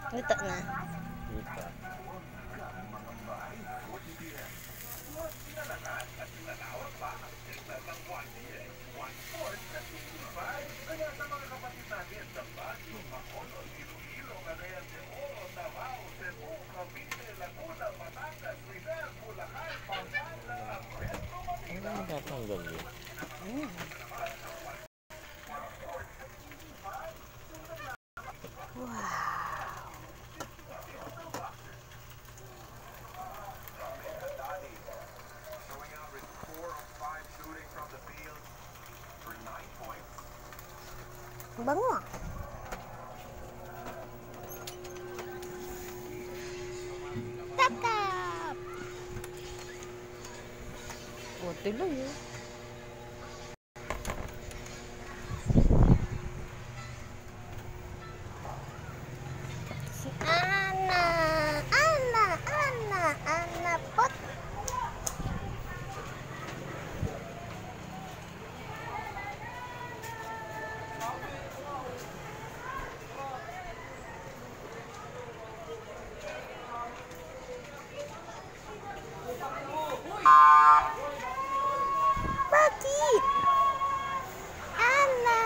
Luto na. Kita. Ano naman tatanggal yun? Ang bango ah. Tap tap! O, tuloy eh. Si Ana! Ana! Ana! Ana pot! Bakit? Ana!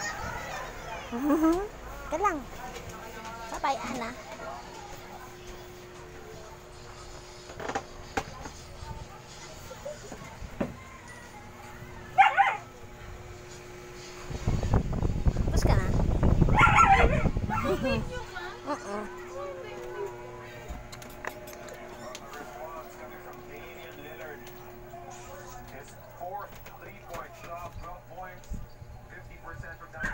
Ka lang. Bye-bye, Ana. Tapos ka na? His fourth 3-point shot, 12 points, 50% from